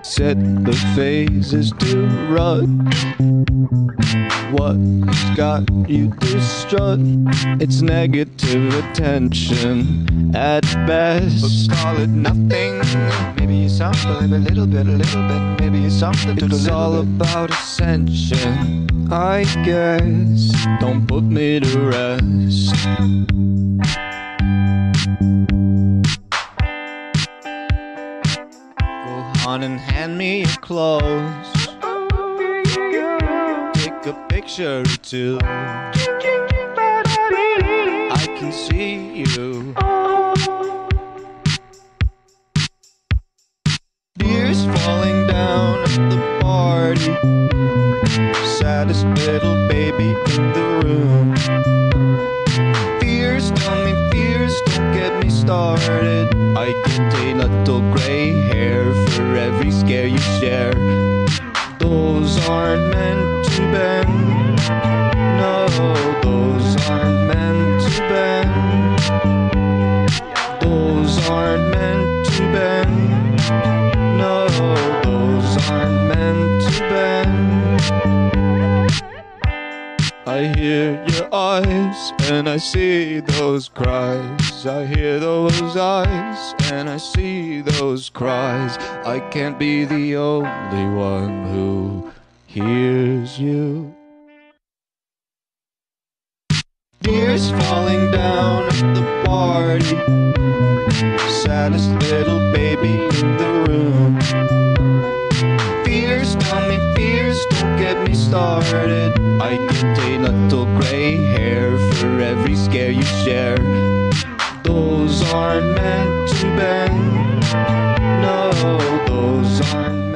Set the phases to run. What's got you distraught? It's negative attention at best. But call it nothing. Maybe it's something, a little bit, maybe it's something to It's the all little bit. about ascension, I guess. Don't put me to rest. Go on and hand me your clothes. Take a picture or two. I can see you. Tears falling down at the party. Saddest little baby in the room. Fears, tell me fears, don't get me started. I get a little gray hair for every scare you share. Those aren't meant to bend. No, those aren't meant to bend. Those aren't meant to bend. No, those aren't meant to bend. I hear your eyes and I see those cries. I hear those eyes and I see those cries. I can't be the only one who hears you. Tears falling down at the party. Saddest little baby in the room. Fears, tell me fears, don't get me started. I get a little gray hair for every scare you share. Those aren't meant to bend. No, those aren't